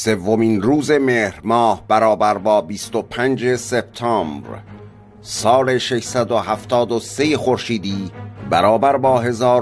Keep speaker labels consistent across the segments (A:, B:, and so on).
A: سومین روز مهر ماه برابر با 25 سپتامبر سال 673 خورشیدی برابر با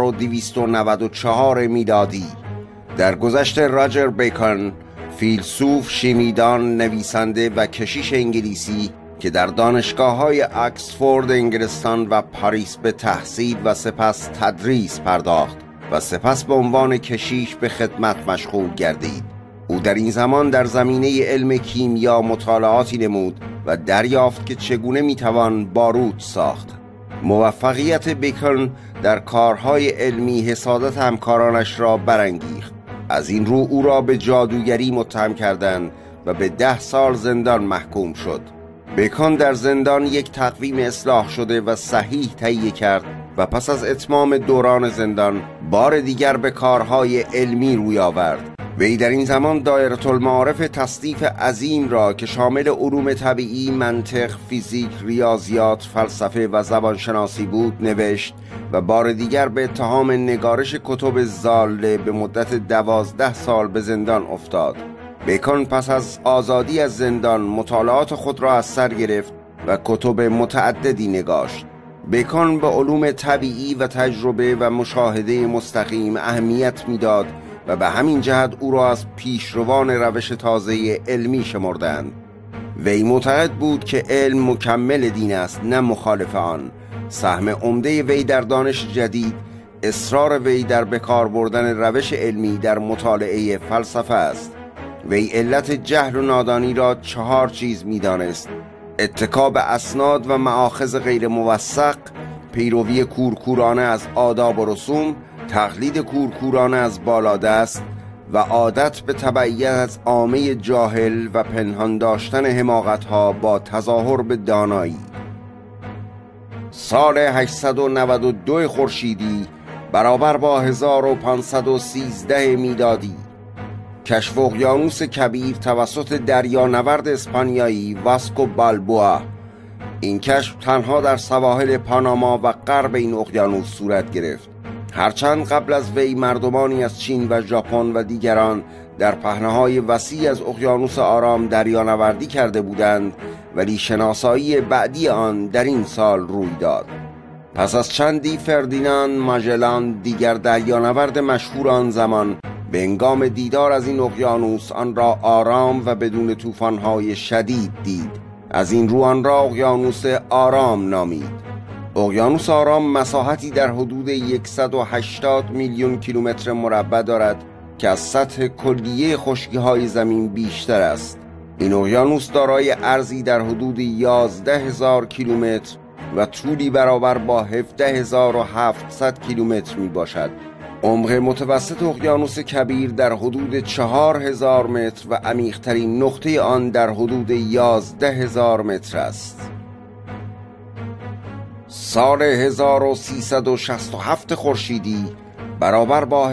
A: 1294 میلادی در گذشت راجر بیکن، فیلسوف، شیمیدان، نویسنده و کشیش انگلیسی که در دانشگاه‌های اکسفورد انگلستان و پاریس به تحصیل و سپس تدریس پرداخت و سپس به عنوان کشیش به خدمت مشغول گردید. او در این زمان در زمینه علم کیمیا مطالعاتی نمود و دریافت که چگونه میتوان بارود ساخت. موفقیت بیکن در کارهای علمی حسادت همکارانش را برانگیخت. از این رو او را به جادوگری متهم کردند و به 10 سال زندان محکوم شد. بیکن در زندان یک تقویم اصلاح شده و صحیح تهیه کرد و پس از اتمام دوران زندان بار دیگر به کارهای علمی روی آورد. وی در این زمان دایره المعارف تصنیف عظیم را که شامل علوم طبیعی، منطق، فیزیک، ریاضیات، فلسفه و زبانشناسی بود نوشت و بار دیگر به اتهام نگارش کتب ضاله به مدت 12 سال به زندان افتاد. بیکن پس از آزادی از زندان مطالعات خود را از سر گرفت و کتب متعددی نگاشت. بیکن به علوم طبیعی و تجربه و مشاهده مستقیم اهمیت میداد و به همین جهت او را از پیشروان روش تازه علمی شمردند. وی معتقد بود که علم مکمل دین است، نه مخالف آن. سهم عمده وی در دانش جدید اصرار وی در بکار بردن روش علمی در مطالعه فلسفه است. وی علت جهل و نادانی را 4 چیز می‌دانست: اتکا به اسناد و مآخذ غیر موثق، پیروی کورکورانه از آداب و رسوم، تقلید کورکورانه از بالادست و عادت به تبعیت از عامه جاهل و پنهان داشتن حماقت‌ها با تظاهر به دانایی. سال 892 خورشیدی برابر با 1513 میلادی کشف اقیانوس کبیر توسط دریانورد اسپانیایی واسکو بالبوآ. این کشف تنها در سواحل پاناما و غرب این اقیانوس صورت گرفت. هرچند قبل از وی مردمانی از چین و ژاپن و دیگران در پهنه‌های وسیع از اقیانوس آرام دریانوردی کرده بودند، ولی شناسایی بعدی آن در این سال روی داد. پس از چندی فردیناند ماژلان، دیگر دریانورد مشهور آن زمان، به هنگام دیدار از این اقیانوس آن را آرام و بدون طوفان‌های شدید دید. از این رو آن را اقیانوس آرام نامید. اقیانوس آرام مساحتی در حدود 180 میلیون کیلومتر مربع دارد که از سطح کلیه خشکی‌های زمین بیشتر است. این اقیانوس دارای عرضی در حدود 11,000 کیلومتر و طولی برابر با 17,700 کیلومتر می باشد. عمق متوسط اقیانوس کبیر در حدود 4,000 متر و عمیق‌ترین نقطه آن در حدود 11,000 متر است. سال 1367 خورشیدی برابر با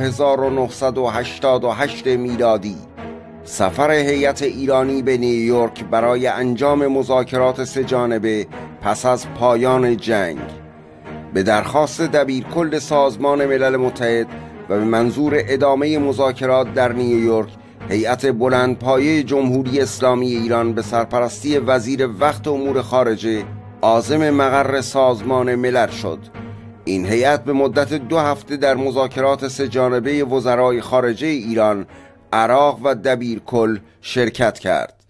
A: 1988 میلادی سفر هیئت ایرانی به نیویورک برای انجام مذاکرات 3 جانبه پس از پایان جنگ. به درخواست دبیرکل سازمان ملل متحد و به منظور ادامه مذاکرات در نیویورک، هیئت بلندپایه جمهوری اسلامی ایران به سرپرستی وزیر وقت امور خارجه عازم مقر سازمان ملل شد. این هیئت به مدت 2 هفته در مذاکرات 3 جانبه وزرای خارجه ایران، عراق و دبیرکل شرکت کرد.